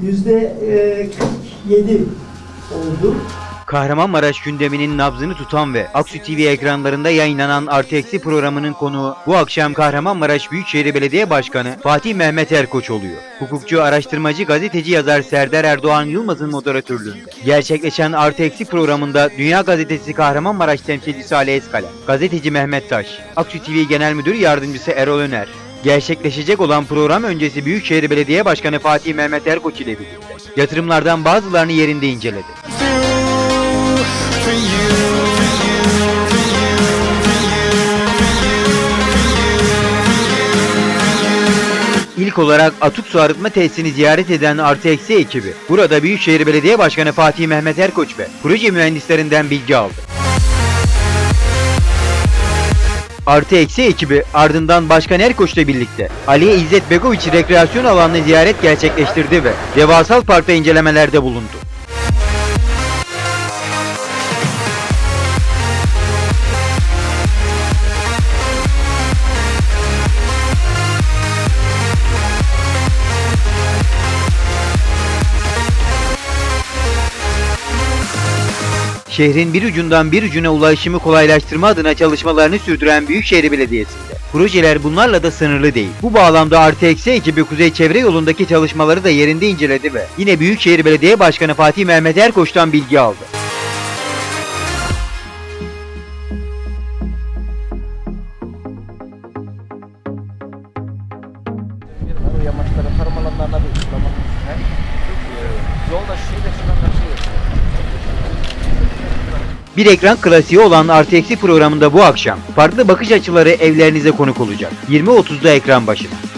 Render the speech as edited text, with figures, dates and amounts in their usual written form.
%47 oldu. Kahramanmaraş gündeminin nabzını tutan ve Aksu TV ekranlarında yayınlanan Artı Eksi programının konuğu bu akşam Kahramanmaraş Büyükşehir Belediye Başkanı Fatih Mehmet Erkoç oluyor. Hukukçu, araştırmacı, gazeteci yazar Serdar Erdoğan Yılmaz'ın moderatörlüğünde gerçekleşen Artı Eksi programında Dünya Gazetesi Kahramanmaraş temsilcisi Ali Eskalem, gazeteci Mehmet Taş, Aksu TV Genel Müdür Yardımcısı Erol Öner, gerçekleşecek olan program öncesi Büyükşehir Belediye Başkanı Fatih Mehmet Erkoç ile birlikte yatırımlardan bazılarını yerinde inceledi. İlk olarak Atuk Su Arıtma Tesisini ziyaret eden Artı Eksi ekibi, burada Büyükşehir Belediye Başkanı Fatih Mehmet Erkoç ve proje mühendislerinden bilgi aldı. Artı Eksi ekibi ardından Başkan Erkoç'la birlikte Aliye İzzet Begoviç rekreasyon alanını ziyaret gerçekleştirdi ve devasal parkta incelemelerde bulundu. Şehrin bir ucundan bir ucuna ulaşımı kolaylaştırma adına çalışmalarını sürdüren Büyükşehir Belediyesi'nde projeler bunlarla da sınırlı değil. Bu bağlamda Artı Eksi ekibi Kuzey Çevre Yolu'ndaki çalışmaları da yerinde inceledi ve yine Büyükşehir Belediye Başkanı Fatih Mehmet Erkoç'tan bilgi aldı. Yamaçların tarım alanlarına bir sulama yolda şuradan karşıya. Bir ekran klasiği olan Artı Eksi programında bu akşam farklı bakış açıları evlerinize konuk olacak. 20.30'da ekran başına.